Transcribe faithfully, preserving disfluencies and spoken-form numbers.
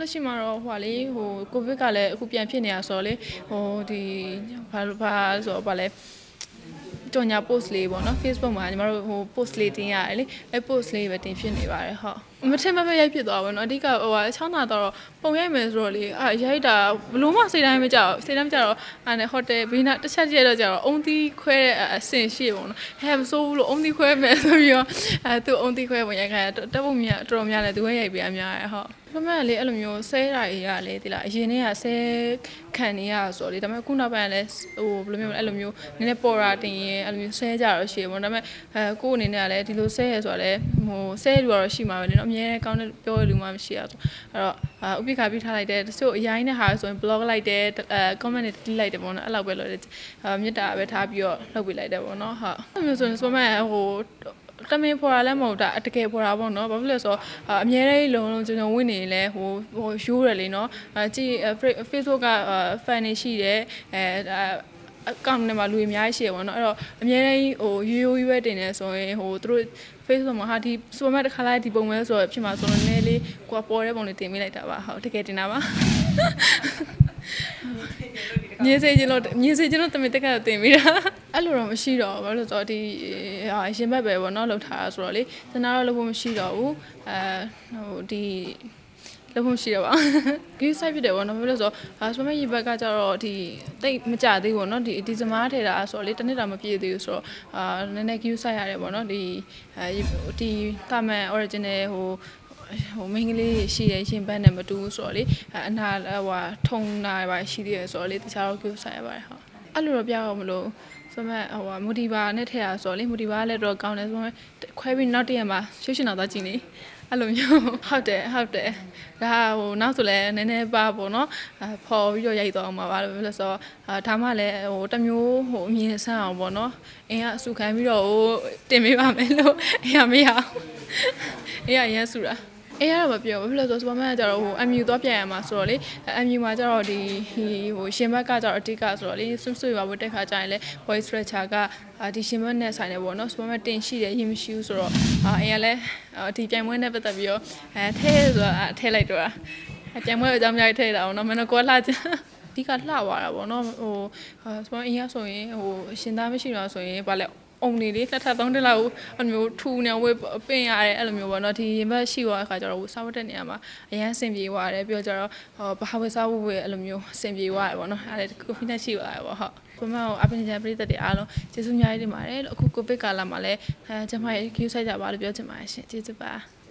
လက်ရှိမှာတော့ဟိုပါလေဟိုကိုဗစ်ကလည်းအခုပြန်ဖြစ်နေတာဆိုတော့လေဟိုဒီဘာဘာဆိုတော့ဗာလဲကြော်ညာ post လေးပေါ့နော် Facebook မှာညီမတို့ဟို post လေးတင်ရတယ်လေအဲ post လေးပဲတင်ဖြစ်နေပါတယ်ဟုတ်မထင်မပဲရိုက်ဖြစ်သွားပါတော့အဓိကဟိုဟာချောင်းသာတော့ပုံရိုက်မယ်ဆိုတော့လေအာရိုက်တာဘလို့မှစိတ်တိုင်းမကြောက်စိတ်တိုင်းမကြောက်တော့အဲ့နဲ့ဟိုတယ်ဘေးနာတစ်ချက်ကျတော့ကျတော့အုံသီးခွဲတဲ့အဆင်ရှိပေါ့နော်ဟဲ့မစိုးဘူးလို့အုံသီးခွဲမယ်ဆိုပြီးတော့အဲသူအုံသီးခွဲပုံရိုက်ခိုင်းတက်ပုံမြတ်တော်တော်များလဲသူကရိုက်ပေးအများရဟုတ်ဘာမှလေအဲ့လိုမျိုးဆဲတာကြီးရလေဒီလားအရင်တည်းကဆဲခံနေရဆိုတော့လေဒါပေမဲ့ခုနောက်ပိုင်းကလည်းဟိုဘယ်လိုမျိုးအဲ့လိုမျိုးနည်းနည်းပေါ်တာတင်ရင်အဲ့လိုမျိုးဆဲကြတော့ရှိရပေါ့ဒါပေမဲ့အဲကို့အနေနဲ့ကလည်းဒီလိုဆဲရဆိုတော့လေဟိုဆဲလူကတော့ရှိမှာပဲလေနော်အများနဲ့ကောင်းတဲ့ပြောတဲ့လူမှမရှိရဆိုအဲ့တော့ဥပိ္ပခာပြထားလိုက်တယ်တချို့အရင်နဲ့ဟာဆိုရင် blog လိုက်တယ်အဲ comment တွေ delete လိုက်တယ်ပေါ့နော်အဲ့လောက်ပဲလို့မြစ်တာပဲထားပြီးတော့လုပ်ပေးလိုက်တယ်ပေါ့နော်ဟုတ်အဲ့မျိုးဆိုရင်ဆိုမှဟိုတမင်ဖော်တာလည်းမဟုတ်တာတကယ်ဖော်တာပေါ့နော်ဘာဖြစ်လဲဆိုတော့အများကြီးလုံးလုံးကြုံကြုံဝင်နေလဲဟိုဟိုရိုးတယ်လေနော်အဲကြည့် Facebook က fan တွေရှိတယ်အဲအကောင့်ထဲမှာလူအများကြီးရှိရပေါ့နော်အဲ့တော့အများကြီးဟိုရိုးရိုးရွယ်တင်နေဆိုရင်ဟိုသူတို့ Facebook မှာဟာဒီ supermarket တစ်ခါလိုက်ဒီပုံပဲဆိုတော့ဖြစ်မှာဆိုတော့နည်းလေးကိုပေါ်တဲ့ပုံလေးတင်မိလိုက်တာပါဟုတ်တကယ်တင်တာပါညစေချင်လို့ညစေချင်လို့တမင်တက်ကတော့တင်ပြီးတာအဲ့လိုတော့မရှိတော့ဘာလို့ဆိုတော့ဒီရင်ဘက်ပဲပေါ့နော်လောက်ထားတာဆိုတော့လေစနာတော့လုပ်ဖို့မရှိတော့ဘူးအဲဟိုဒီလုံးဝရှိတော့ပါ give site ဖြစ်တယ်ပေါ့နော်ဘာလို့ဆိုတော့စပမရေဘက်ကကျတော့ဒီတိတ်မကြသေးဘူးပေါ့နော်ဒီဒီစမားထဲတာဆိုတော့လေတစ်နှစ်တာမပြည့်သေးဘူးဆိုတော့အာနည်းနည်း give site ရတယ်ပေါ့နော်ဒီအဲဒီကာမန် original ဟိုဟိုမင်းကလေးရှိရဲ့ရှင်ဘက်နဲ့မတူဘူးဆိုတော့လေအနာဟိုထုံနာပါရှိသေးတယ်ဆိုတော့လေတခြားတော့ give site ရပါတယ်ဟုတ်အဲ့လိုတော့ပြတော့မလို့ဆိုမှဟိုမူဒီဘာနဲ့ထည့်ရဆိုတော့လေမူဒီဘာလည်းတော့ကောင်းတယ်ဆိုမှခွဲပြီးနောက်တည့်ရမှာရွှေရှင်တော်သားကြည့်နေအဲ့လိုမျိုးဟုတ်တယ်ဟုတ်တယ်ဒါဟိုနောက်ဆိုလဲနည်းနည်းပါပေါ့နော်ဖော်ပြီးတော့ရိုက်သွားအောင်ပါလို့ပြောလို့ဆိုတော့ဒါမှလည်းဟိုတမျိုးဟိုအမြင်ဆန်းအောင်ပေါ့နော်အင်းကအဆူခံပြီးတော့ဟိုတင်ပေးပါမယ်လို့အင်းကမရအောင်အင်းကရမ်းဆူတာအေးရတော့မပြောဘူးဘာလို့လဲဆိုတော့စပမန်ကကျတော့ဟို M U သွားပြန်ရမှာဆိုတော့လေ M U မှာကျတော့ဒီဟိုရှင်ဘက်ကကျတော့အတိတ်ကဆိုတော့လေဆွဆွရွာဖို့တက်ခါကျရင်လေ voice stretcher ကဒီရှင်ဘက်နဲ့ဆိုင်တယ်ပေါ့နော်စပမန်တင်ရှိတယ်ရင်မရှိဘူးဆိုတော့အေးရလဲဒီပြိုင်ပွဲနဲ့ပတ်သက်ပြီးတော့အဲထဲဆိုတာထဲလိုက်တော့တာပြိုင်ပွဲအကြောင်းများထဲတာပေါ့နော်မင်းတို့ကိုလှချင်အဓိကလှသွားတာပေါ့နော်ဟိုစပမန်အင်းရဆိုရင်ဟိုရှင်သားမရှိတော့ဆိုရင်ဗာလဲအုံနေလေးလက်ထပ်သုံးတက်လောက်အဲ့လိုမျိုးထူနေဝေးပင်ရတယ်အဲ့လိုမျိုးပေါ့နော်ဒီရင်ဘတ်ရှိသွားတဲ့ခါကျတော့စားဝတ်တဲ့နေရာမှာအရန်အဆင်ပြေသွားတယ်ပြောကြတော့ဘာဝေစားဖို့ပဲအဲ့လိုမျိုးအဆင်ပြေသွားတယ်ပေါ့နော်အဲ့ဒါကိုဖိနေရှိသွားတယ်ပေါ့ဟုတ်ဘမအပင်ကြံပရိသတ်တွေအားလုံးကျေးဇူးများကြီးတင်ပါတယ်လို့အခုကိုဗစ်ကာလမှာလည်းအဲကျမရဲ့ queue ဆိုင်ကြပါလို့ပြောချင်ပါတယ်ရှင်ကျေးဇူးပါ